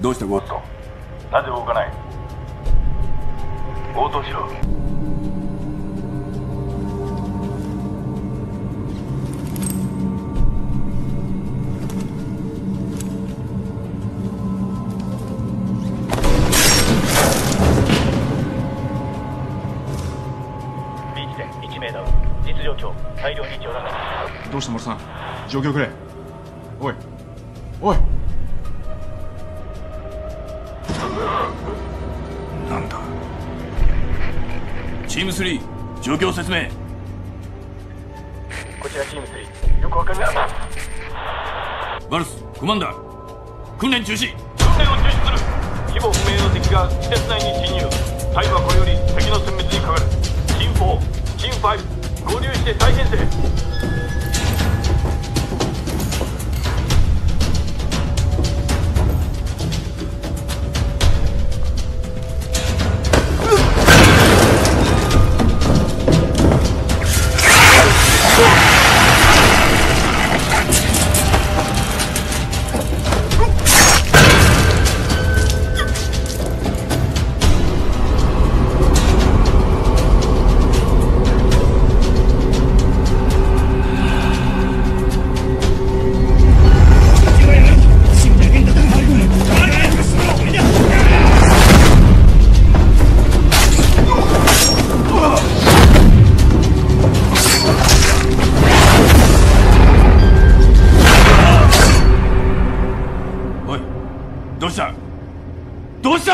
どうしたゴッド？なぜ動かない？応答しろ。 大量に上段が。 どうした森さん、状況くれ。おいおい、 なんだ。チーム3、状況説明。 こちらチーム3、よくわかりません。 バルスコマンダー、訓練中止。 訓練を中止する。規模不明の敵が施設内に侵入。タイはこれより敵の殲滅にかかる。チーム4、チーム5、合流して再編成。 どうした？どうした？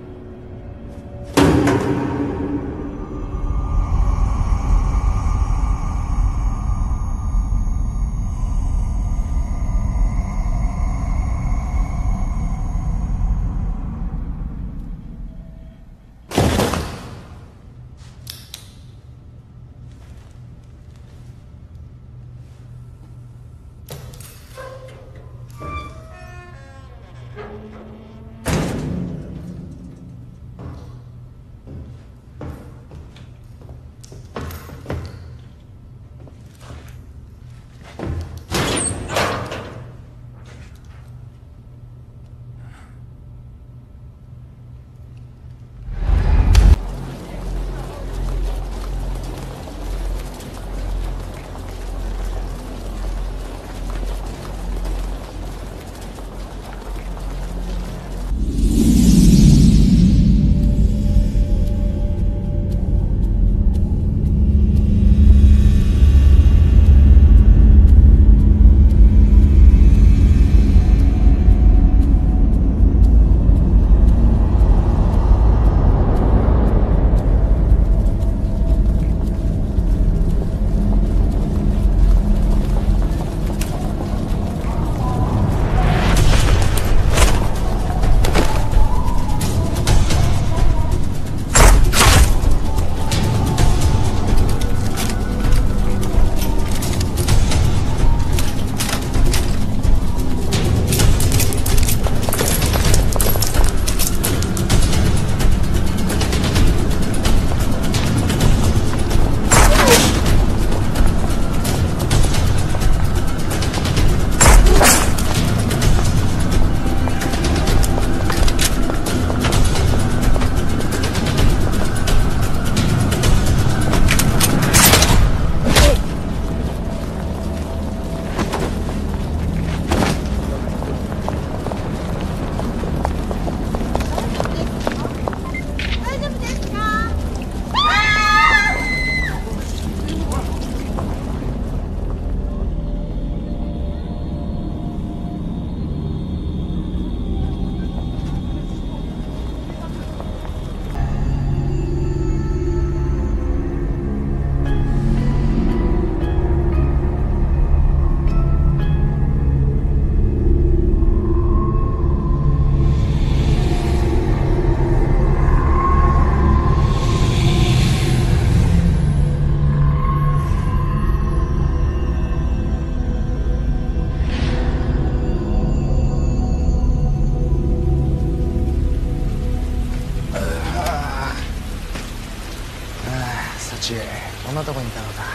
こんなとこにいたのか。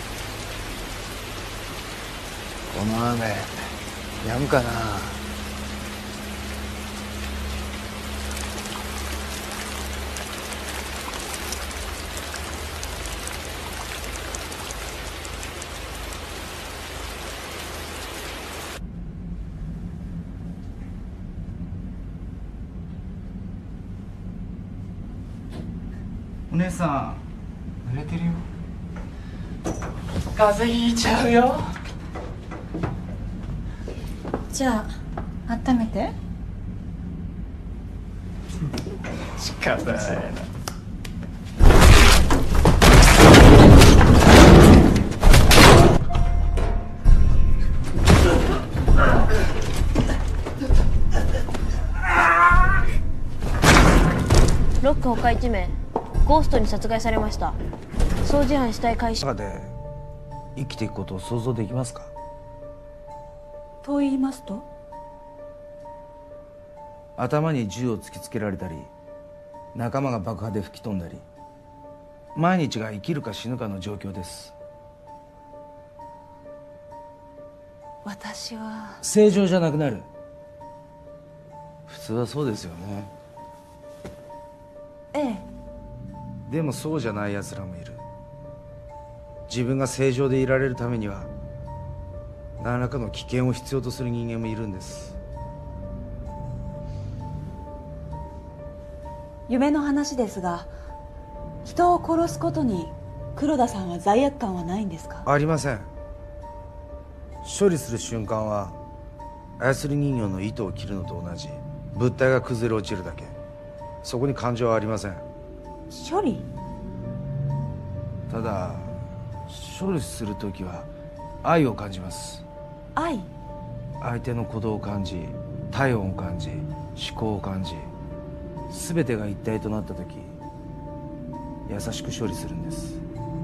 この雨やむかな。 お姉さん濡れてるよ。風邪ひいちゃうよ。 じゃあ温めて。 仕方ないな。 ロック他1名ゴーストに殺害されました。掃除班死体回収。 中で生きていくことを想像できますか？ と言いますと？ 頭に銃を突きつけられたり、仲間が爆破で吹き飛んだり、毎日が生きるか死ぬかの状況です。 私は正常じゃなくなる。普通はそうですよね。 ええ。 でもそうじゃない奴らもいる。自分が正常でいられるためには何らかの危険を必要とする人間もいるんです。 夢の話ですが、人を殺すことに黒田さんは罪悪感はないんですか？ ありません。処理する瞬間は操り人形の糸を切るのと同じ。物体が崩れ落ちるだけ。そこに感情はありません。 処理？ ただ処理するときは愛を感じます。 愛？ 相手の鼓動を感じ、体温を感じ、思考を感じ、全てが一体となったとき優しく処理するんです。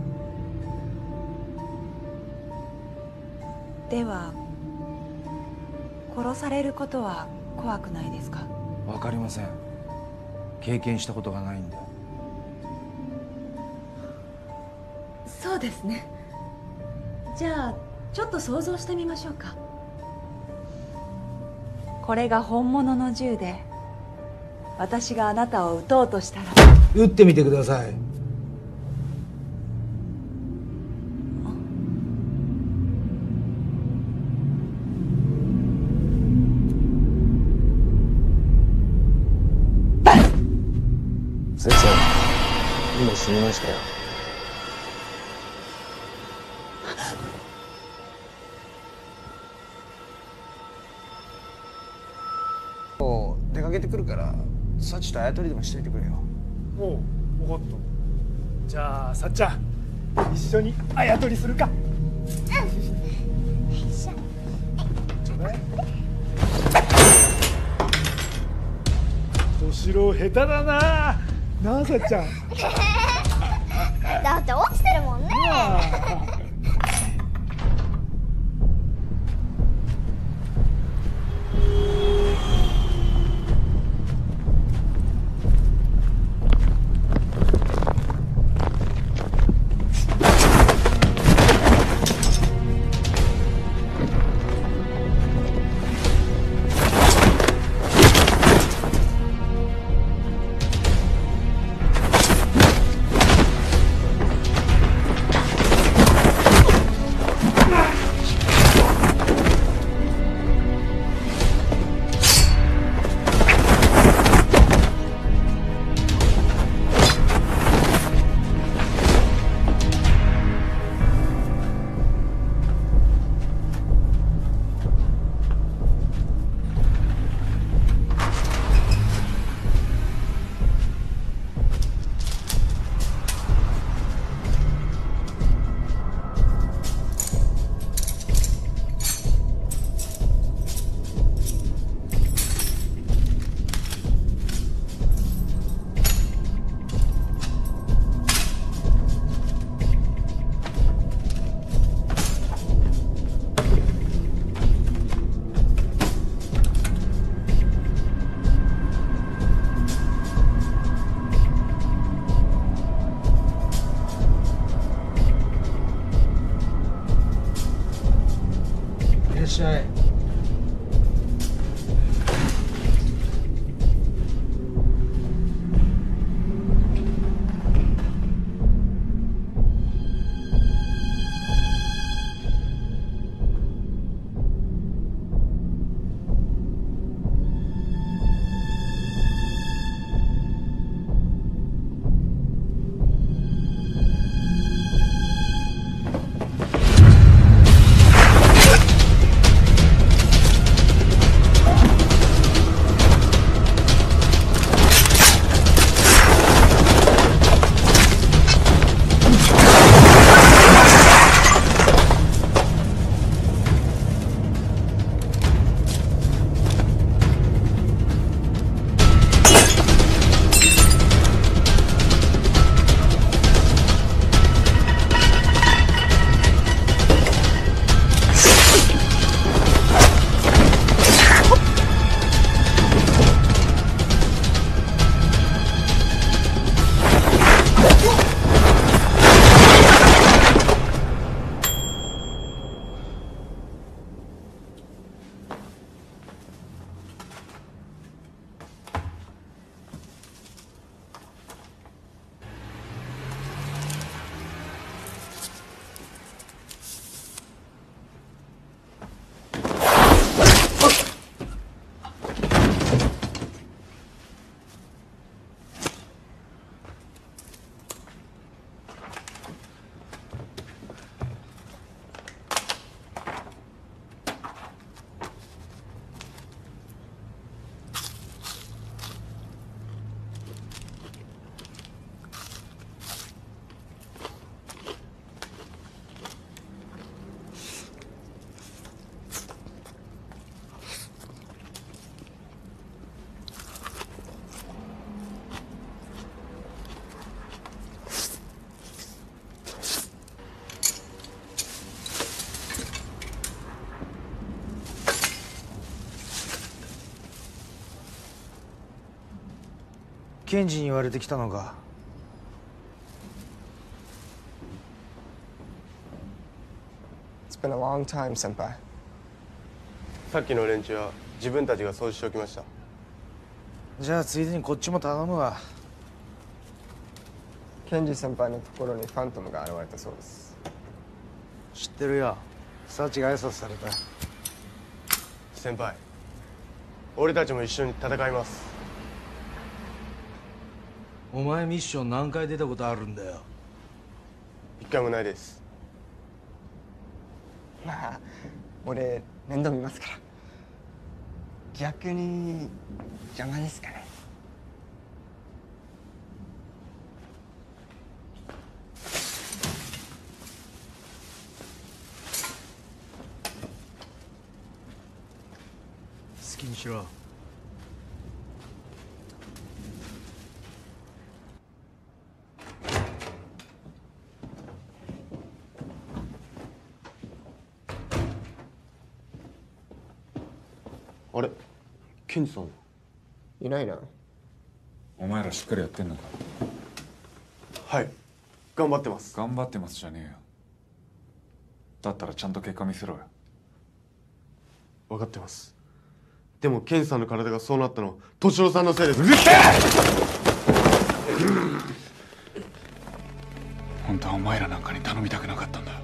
では殺されることは怖くないですか？ わかりません。経験したことがないんで。 そうですね。じゃあちょっと想像してみましょうか。これが本物の銃で私があなたを撃とうとしたら。 撃ってみてください。 先生、今死にましたよ。 出かけてくるからサチとあやとりでもしといてくれよ。 おう、分かった。じゃあさっちゃん一緒にあやとりするか。ちょうだい。小四郎下手だな。なあさっちゃん。 だって落ちてるもんね。 いらっしゃい。 検事に言われてきたのか。 It's been a long time, 先輩。 さっきの連中は自分たちが掃除しておきました。 じゃあついでにこっちも頼むわ。 検事先輩のところにファントムが現れたそうです。 知ってるよ。サチが挨拶された。 先輩、俺たちも一緒に戦います。 お前ミッション何回出たことあるんだよ。 一回もないです。 まあ俺面倒見ますから。逆に邪魔ですかね。 好きにしろ。 あれ、ケンジさんはいないな。 お前らしっかりやってんのか。 はい、頑張ってます。 頑張ってますじゃねえよ。だったらちゃんと結果見せろよ。 分かってます。でもケンジさんの体がそうなったのは敏郎さんのせいです。 うるせえ！本当はお前らなんかに頼みたくなかったんだ。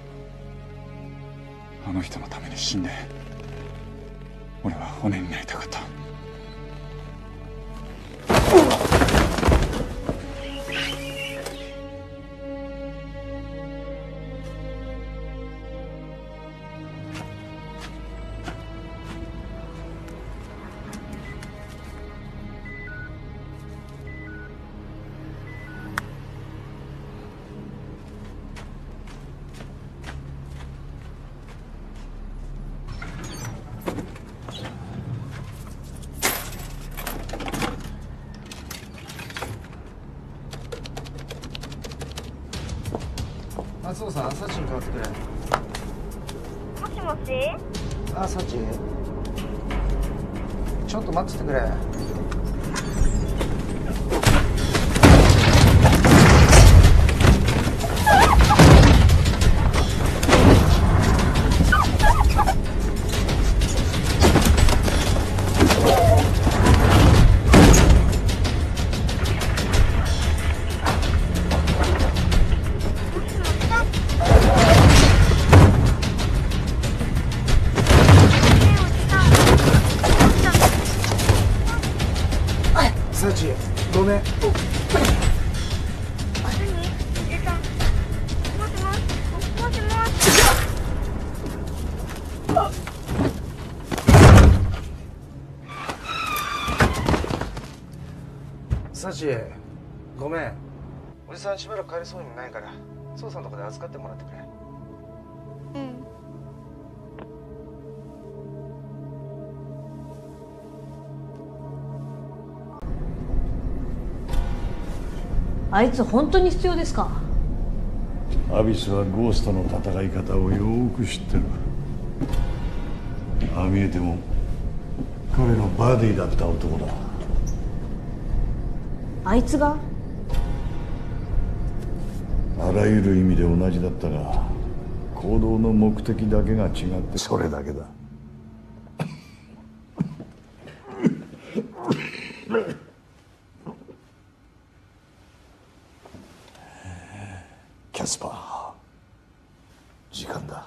あの人のために死んで俺は骨になりたかった。 松尾さん、サチに代わってくれ。 もしもし。 あ、サチ。ちょっと待っててくれ。サチ、ごめん。 何？出た。もしもし。もしもし。 サチ、ごめん。おじさんしばらく帰れそうにないから、父さんのとこで預かってもらってくれ。 うん。 あいつ本当に必要ですか？ アビスはゴーストの戦い方をよーく知ってる。ああ見えても彼のバディだった男だ。 あいつが？ あらゆる意味で同じだったが、行動の目的だけが違ってそれだけだ。キャスパー、時間だ。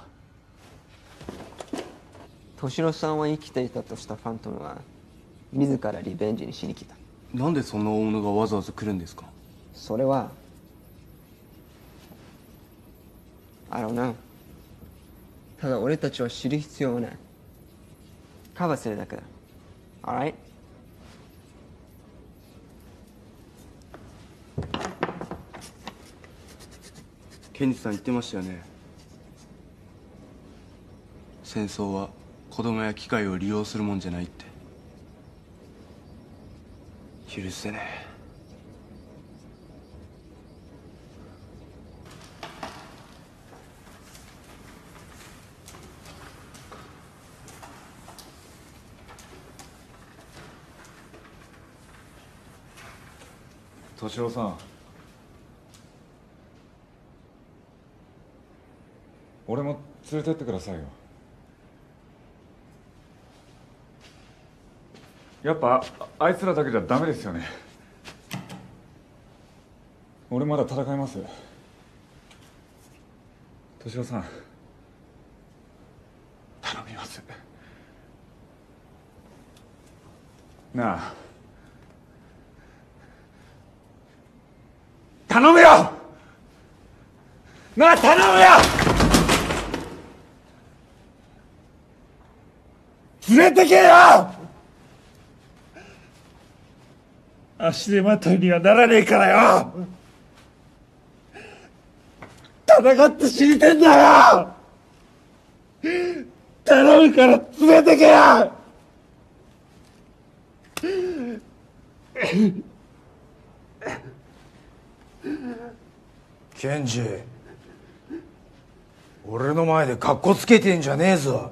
敏郎さんは生きていたとしたファントムは自らリベンジにしに来た。 なんでそんな大物がわざわざ来るんですか？ それはI don't know。ただ俺たちは知る必要はない。カバーするだけだ。Alright？ ケンジさん言ってましたよね。戦争は子供や機械を利用するもんじゃないって。許せねえ。 敏郎さん、俺も連れてってくださいよ。やっぱあいつらだけじゃダメですよね。俺まだ戦います。敏郎さん、頼みます。なあ、頼むよ。なあ、頼むよ。連れてけよ。足手まといにはならねえからよ。戦って死にてんだよ。頼むから連れてけよ。 ケンジ、俺の前でカッコつけてんじゃねえぞ。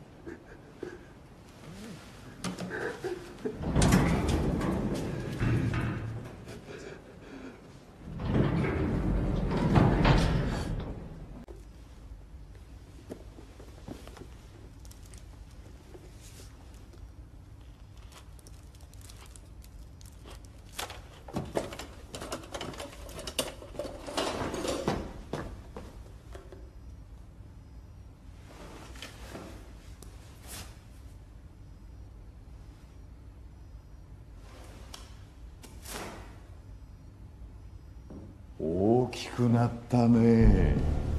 大きくなったね。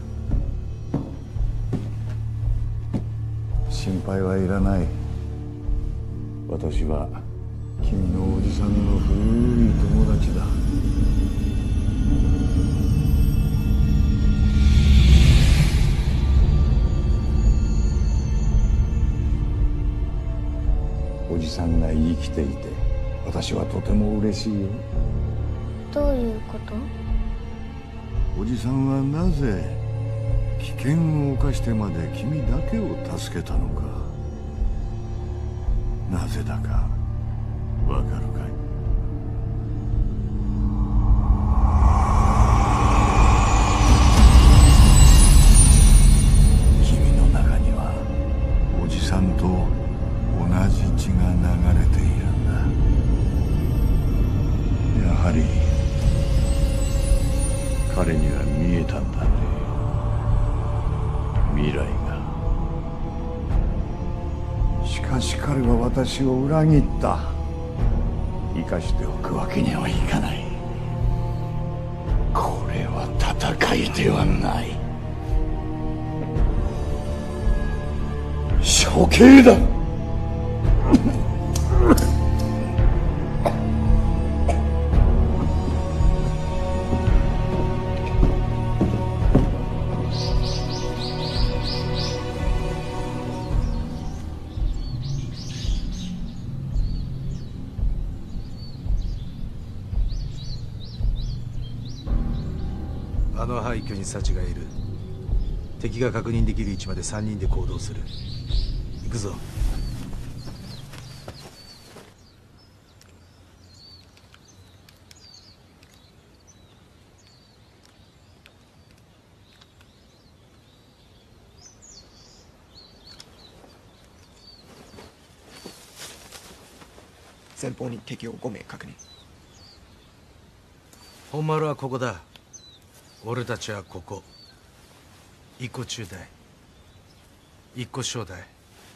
心配はいらない。私は君のおじさんの古い友達だ。おじさんが生きていて私はとても嬉しいよ。 どういうこと？ おじさんはなぜ危険を冒してまで君だけを助けたのか、なぜだかわかるかい？君の中にはおじさんと同じ血が流れているんだ。やはり彼には見えたんだね、未来が。しかし彼は私を裏切った。生かしておくわけにはいかない。これは戦いではない、処刑だ。 あの廃墟に幸がいる。敵が確認できる位置まで3人で行動する。行くぞ。 前方に敵を5名確認。 本丸はここだ。俺たちはここ。一個中隊、一個小隊、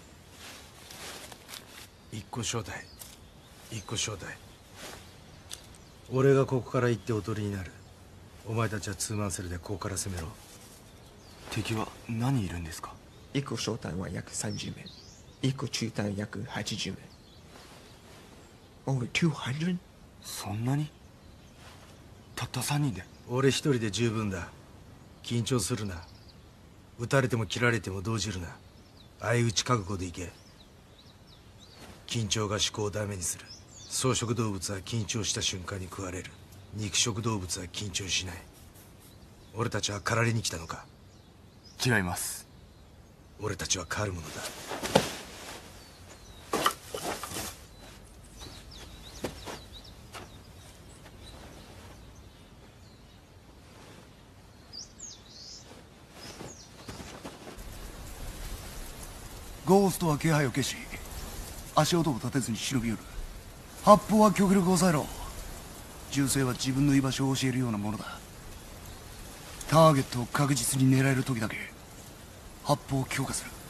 一個小隊、一個小隊。俺がここから行っておとりになる。お前たちはツーマンセルでここから攻めろ。 敵は何人いるんですか？ 一個小隊は約30名、一個中隊約80名。Over 200? そんなに？たった3人で？ 俺一人で十分だ。緊張するな。撃たれても切られても動じるな。相打ち覚悟でいけ。緊張が思考をダメにする。草食動物は緊張した瞬間に食われる。肉食動物は緊張しない。俺たちは狩られに来たのか？ 違います。 俺たちは狩るものだ。 ゴーストは気配を消し足音を立てずに忍び寄る。発砲は極力抑えろ。銃声は自分の居場所を教えるようなものだ。ターゲットを確実に狙える時だけ発砲を強化する。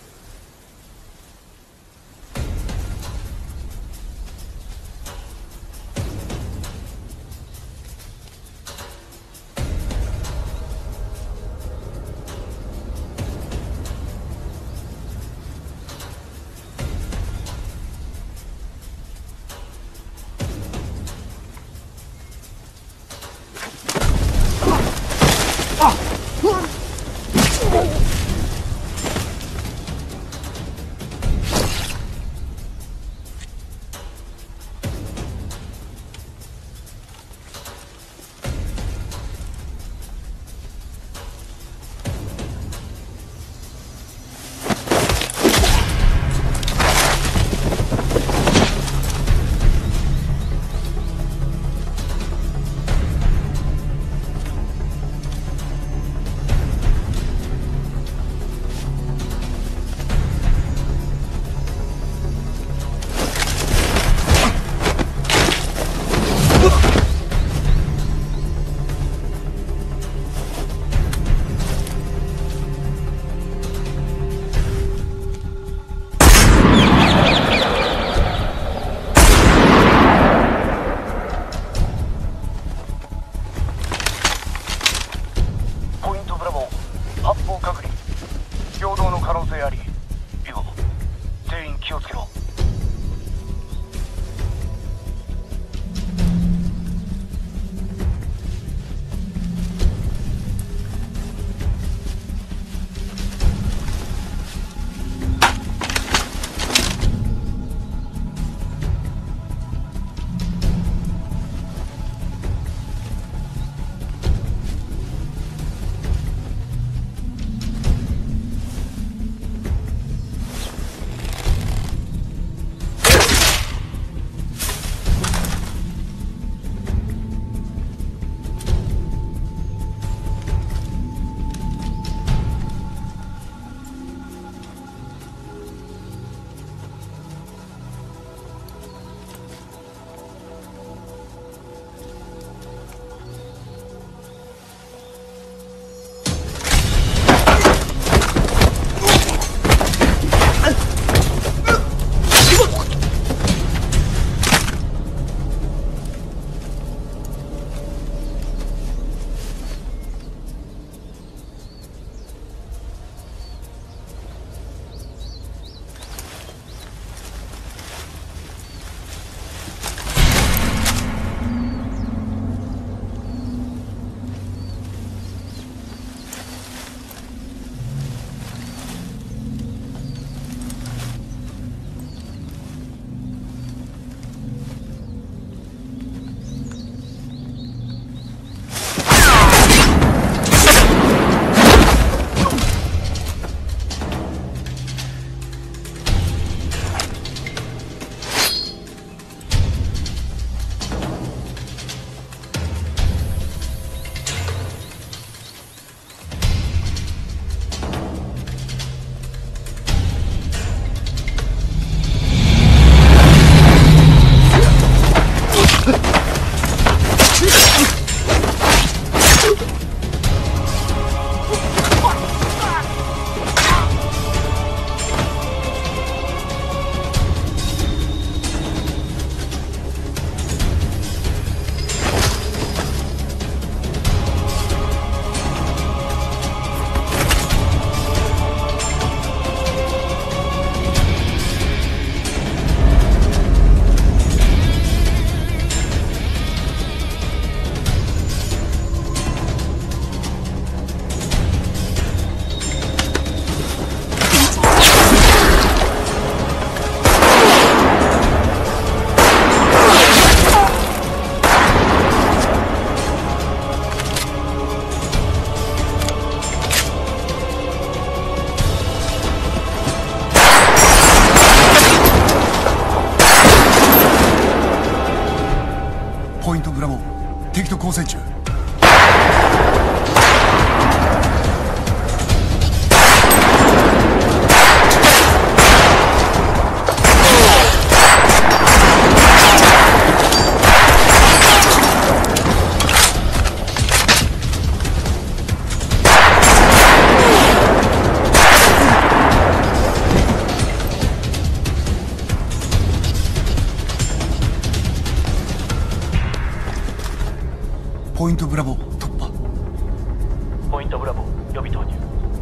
ポイントブラボー突破。 ポイントブラボー予備投入。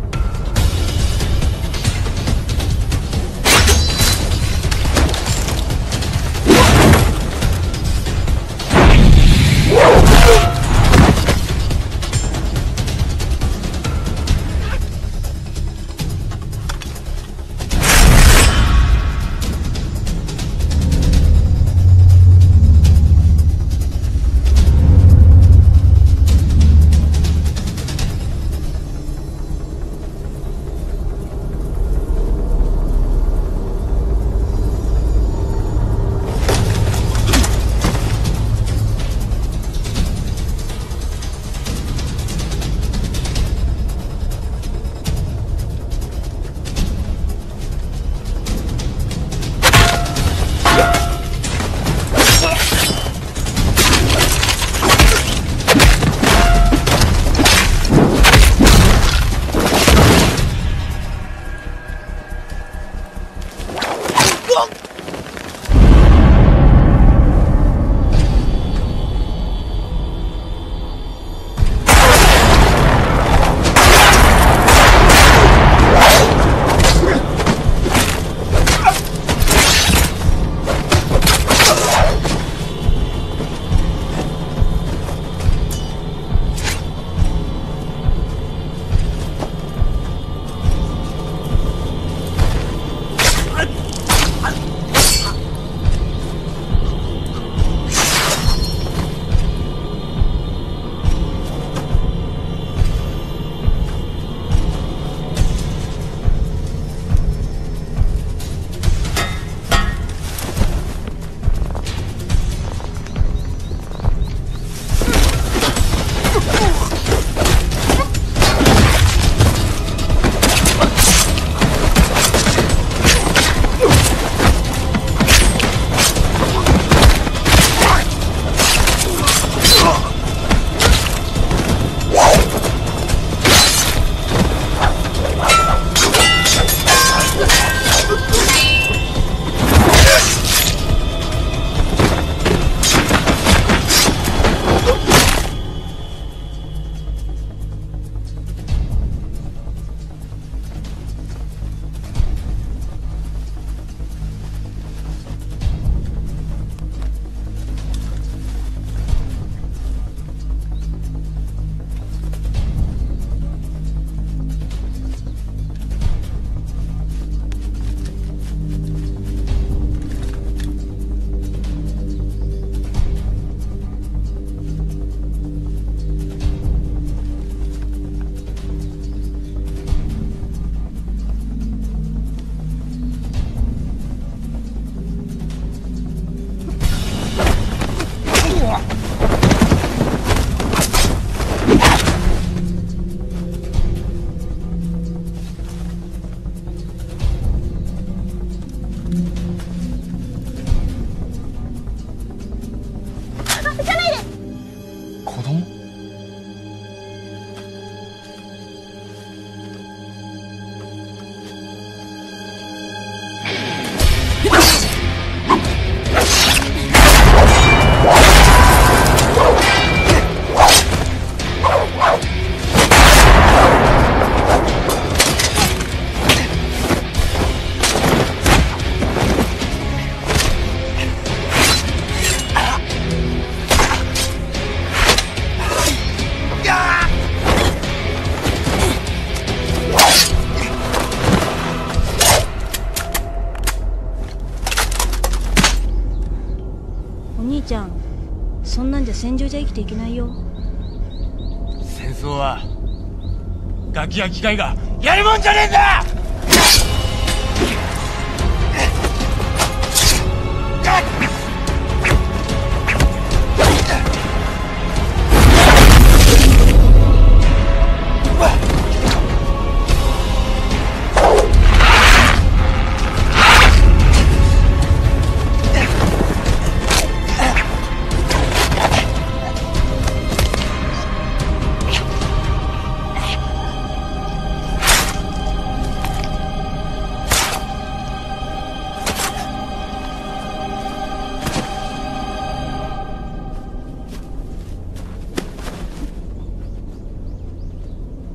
ちゃん、そんなんじゃ戦場じゃ生きていけないよ。 戦争はガキや機械がやるもんじゃねえんだ。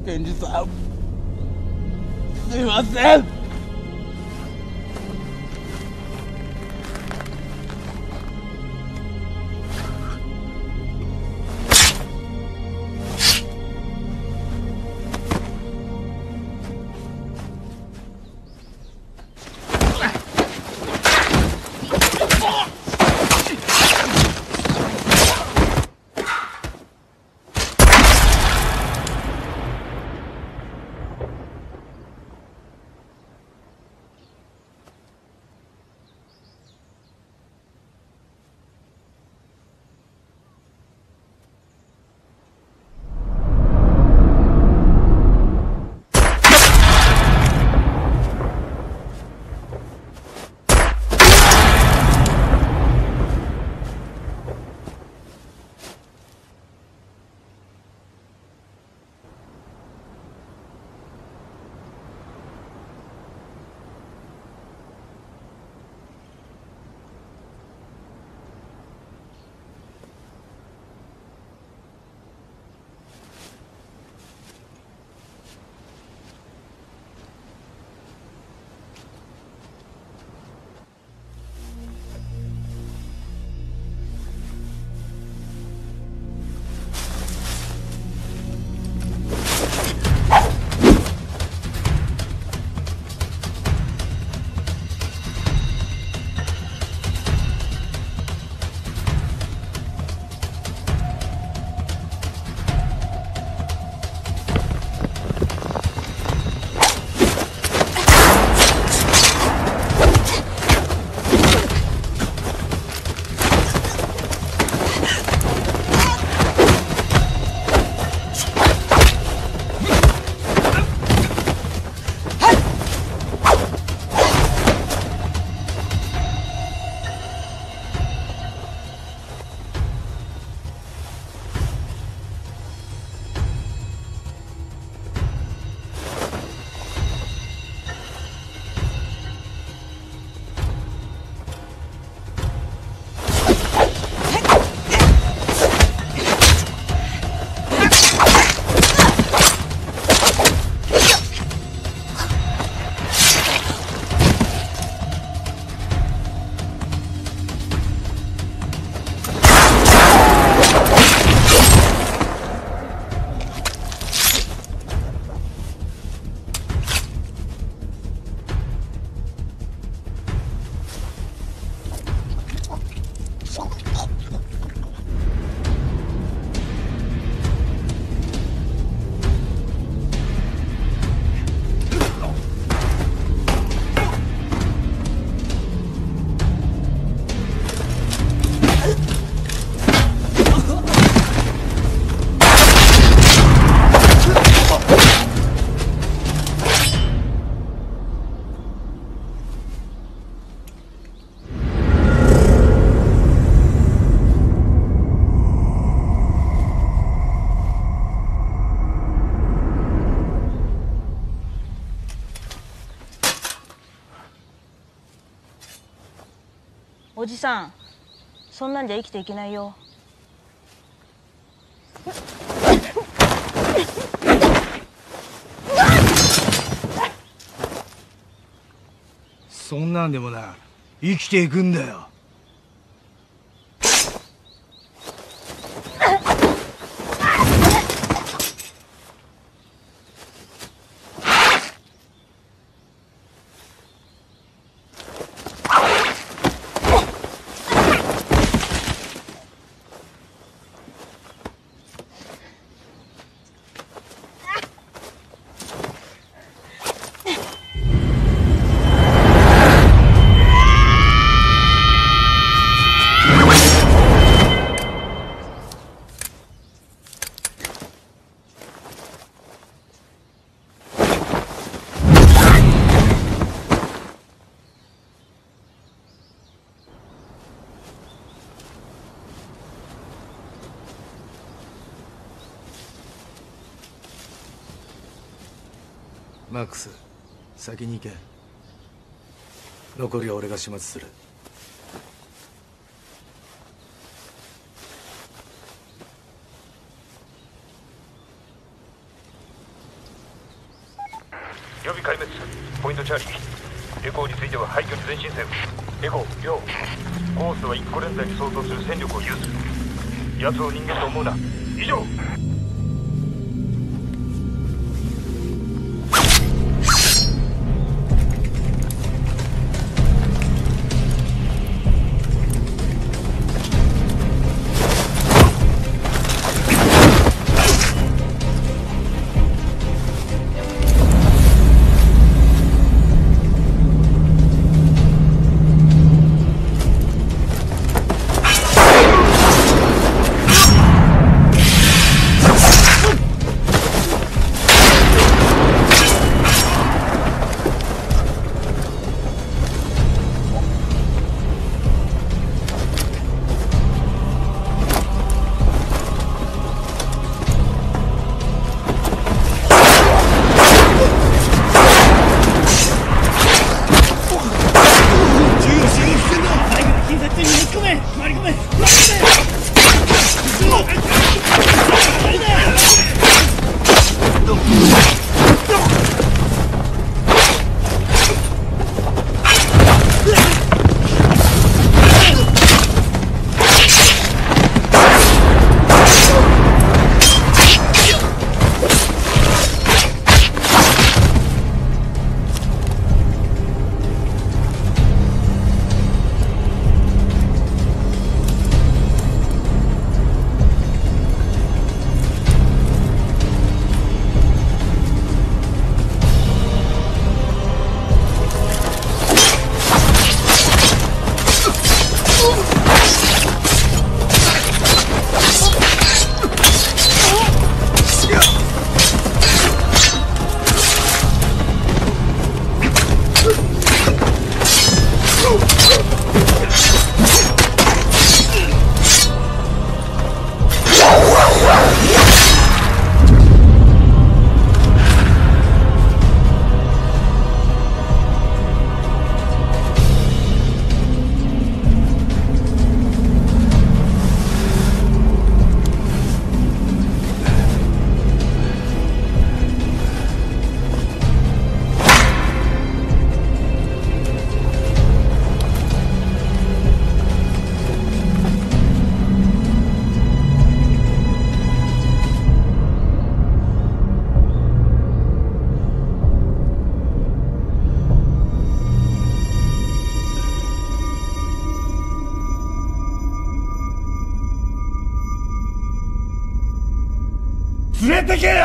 検事さん、すいません。 おじさん、そんなんじゃ生きていけないよ。 そんなんでもな、生きていくんだよ。マックス、先に行け。残りは俺が始末する。 予備壊滅。ポイントチャーリー。エコーについては廃墟に前進せよ。エコー、よ。ゴーストは1個連隊に相当する戦力を有する。奴を人間と思うな。以上。 連れてけよ。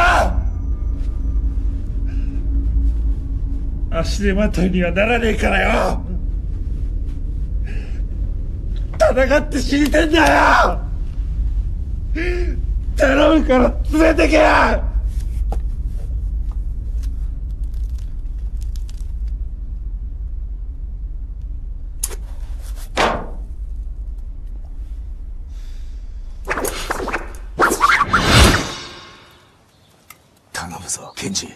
足手まといにはならねえからよ。戦って死にてんだよ。頼むから連れてけよ。 頼むぞ、ケンジ。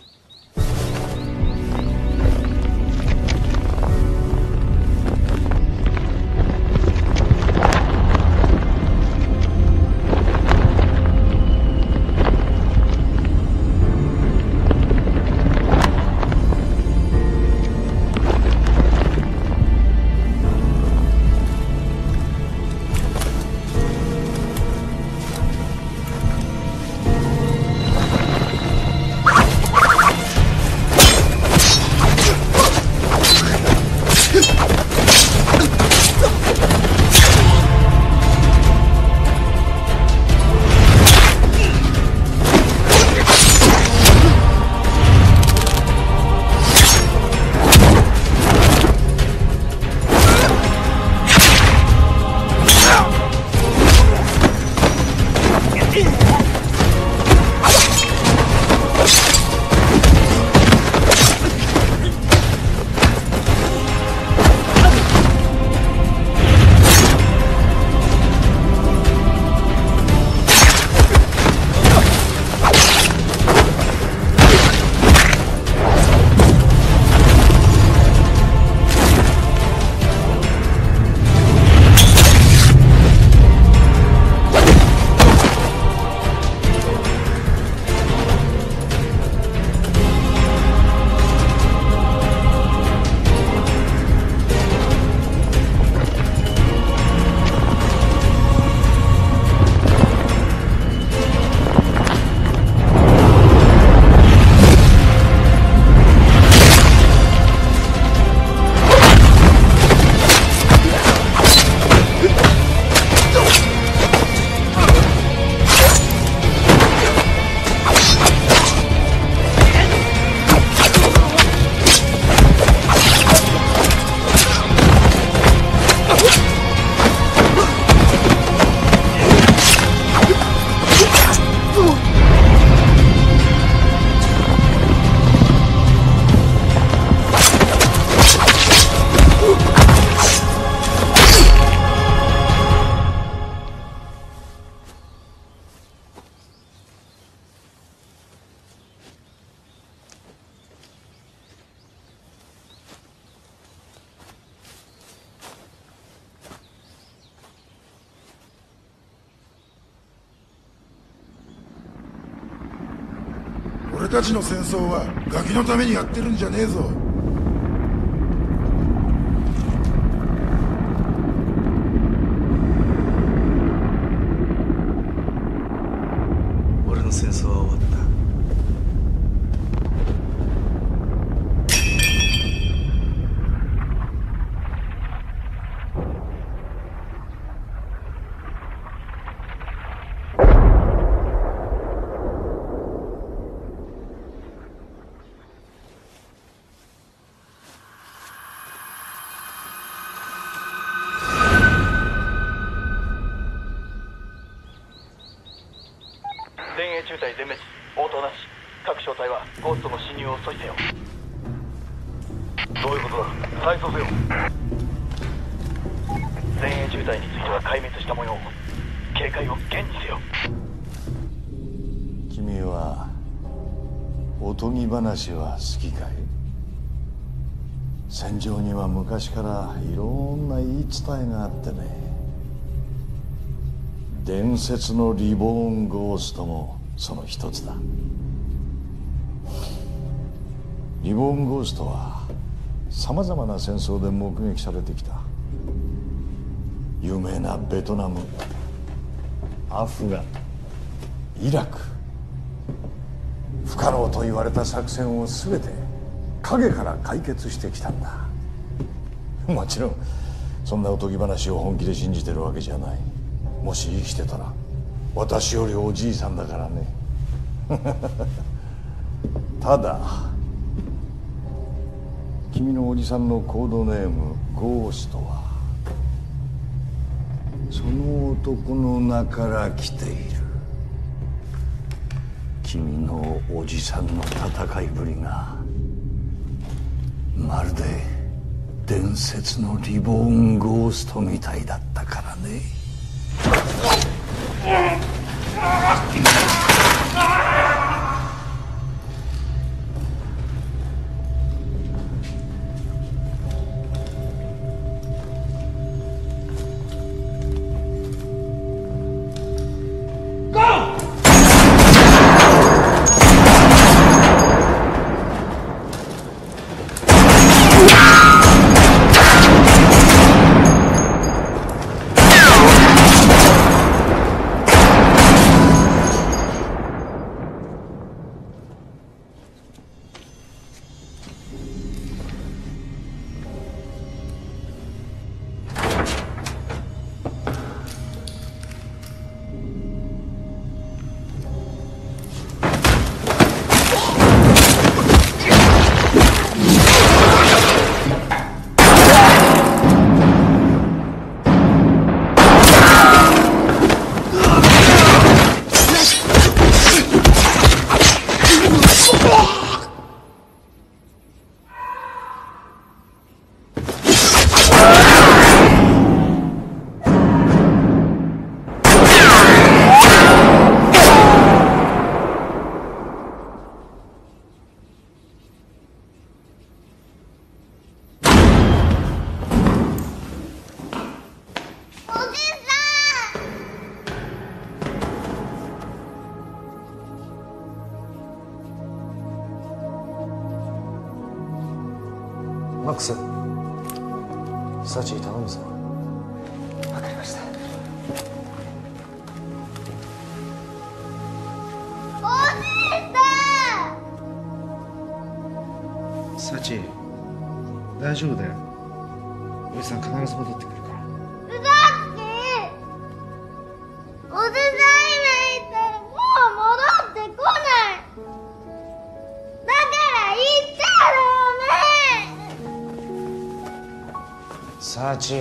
俺たちの戦争はガキのためにやってるんじゃねえぞ。 俺の戦争は終わった。 前衛中隊全滅、応答なし。各小隊はゴーストの侵入を阻止せよ。どういうことだ。再走せよ。前衛中隊については壊滅した模様。警戒を厳にせよ。 君はおとぎ話は好きかい？戦場には昔からいろんな言い伝えがあってね。伝説のリボーンゴーストもその一つだ。リボーンゴーストはさまざまな戦争で目撃されてきた。有名なベトナム、アフガン、イラク、不可能と言われた作戦を全て影から解決してきたんだ。もちろんそんなおとぎ話を本気で信じてるわけじゃない。もし生きてたら私よりおじいさんだからね。ただ君のおじさんのコードネームゴーストはその男の名から来ている。君のおじさんの戦いぶりがまるで伝説のリボーンゴーストみたいだったからね。マックス、サチ頼むぞ。 わかりました。 おじいサチ、大丈夫だよ。おじさん必ず戻ってくるから。 さん、さっきおじさん今言ったらもう戻ってこない。だから言っちゃサチ、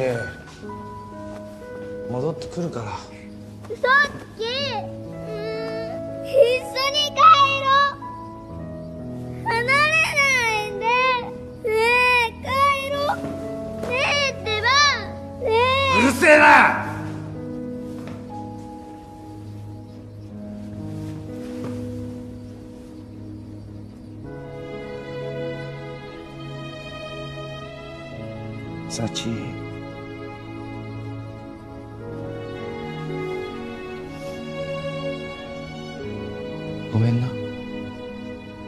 戻ってくるから。 さっき一緒に帰ろう。離れないで。ねえ帰ろう。ねえってば。ねえ。 うるせえな。サチ、ごめんな。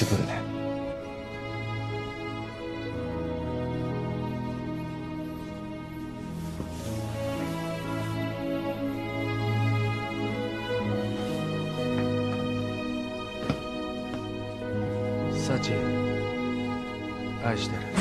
ってくるね。 サチ、愛してる。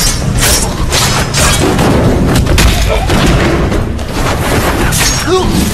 うっ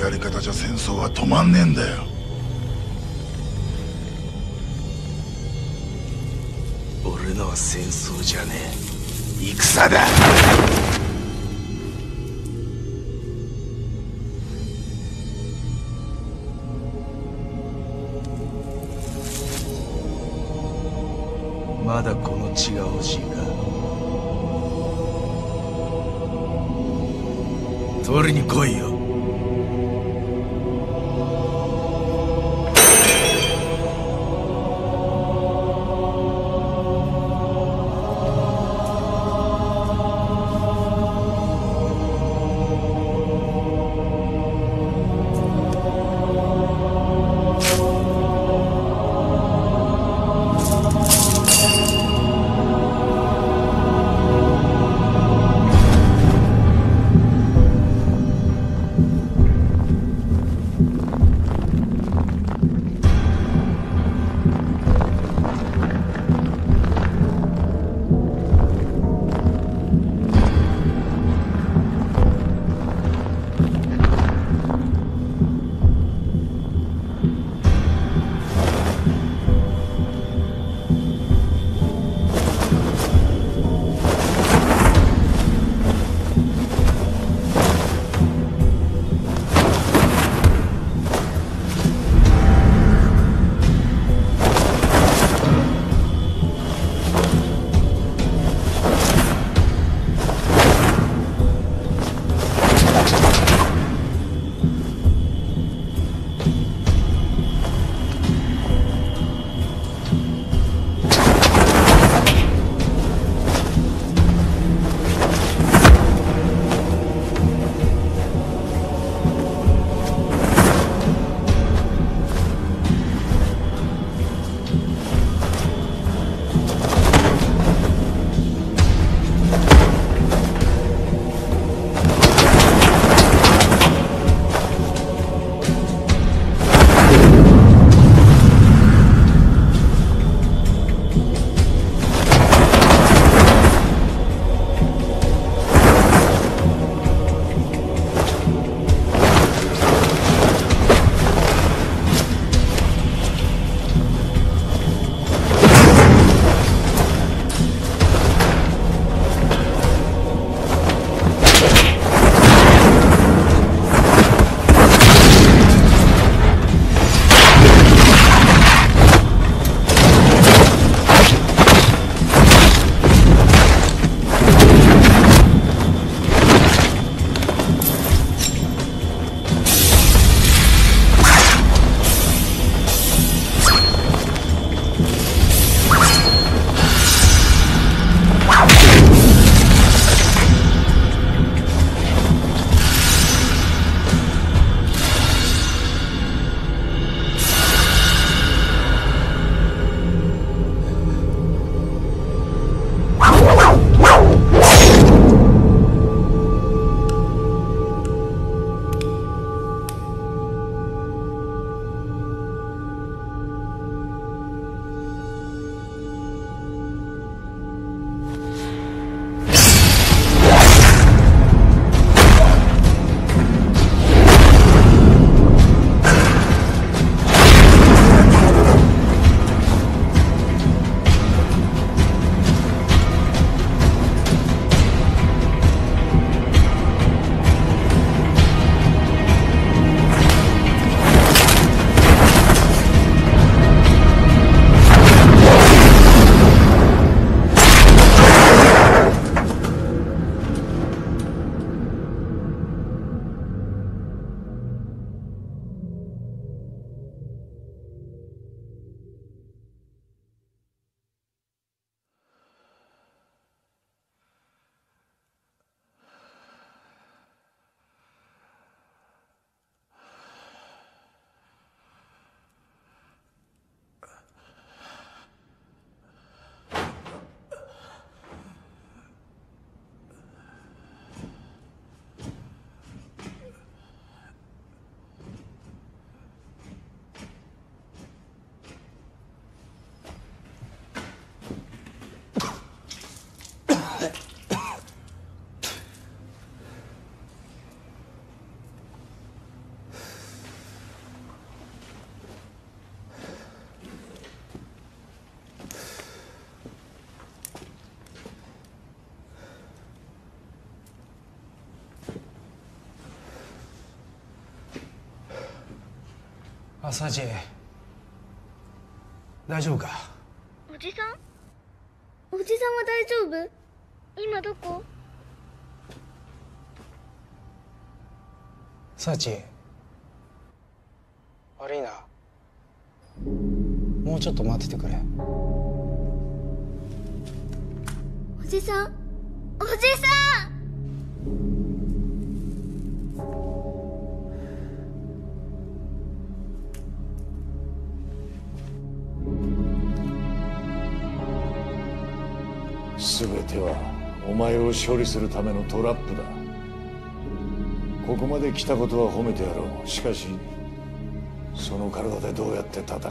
やり方じゃ戦争は止まんねえんだよ。 俺のは戦争じゃねえ、戦だ。まだこの血が欲しいか。取りに来いよ。 朝地大丈夫か？ おじさんは大丈夫？今どこ？ サチ悪いな、もうちょっと待っててくれ。 おじさん全てはお前を処理するためのトラップだ。ここまで来たことは褒めてやろう。しかしその体でどうやって戦う？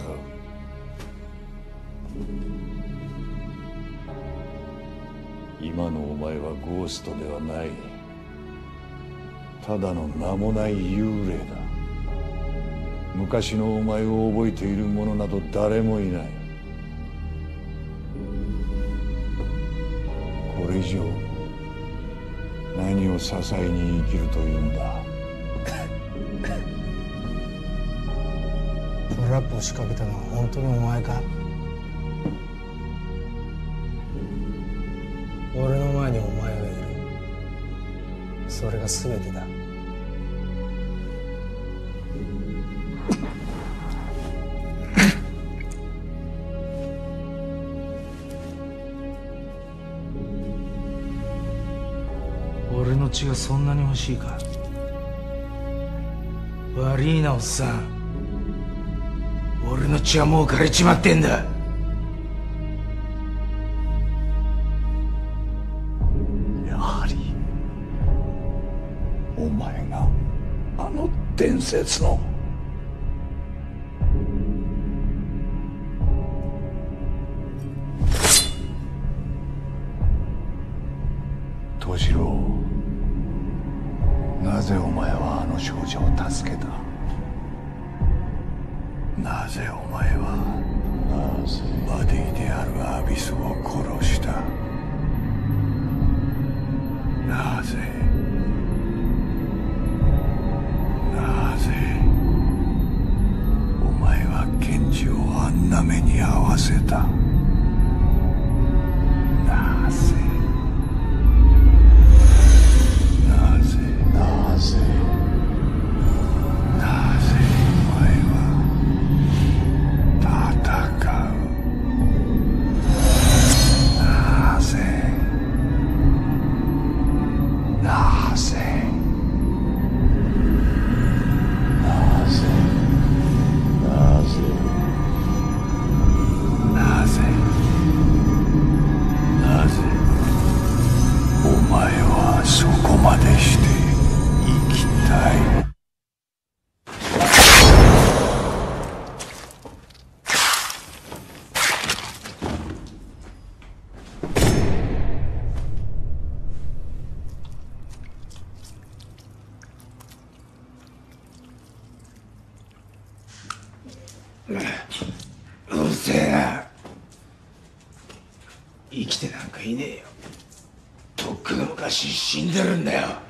今のお前はゴーストではない。ただの名もない幽霊だ。昔のお前を覚えている者など誰もいない。これ以上何を支えに生きるというんだ。 トラップを仕掛けたのは本当にお前か？俺の前にお前がいる。それが全てだ。俺の血がそんなに欲しいか？悪いなおっさん、俺の血はもう枯れちまってんだ。 やはりお前があの伝説の。敏郎、なぜお前はあの少女を助けた？なぜお前はバディであるアビスを殺した？なぜお前はケンジをあんな目に遭わせた？なぜお前はそこまでして生きたい。 うるせえな。生きてなんかいねえよ。とっくの昔死んでるんだよ。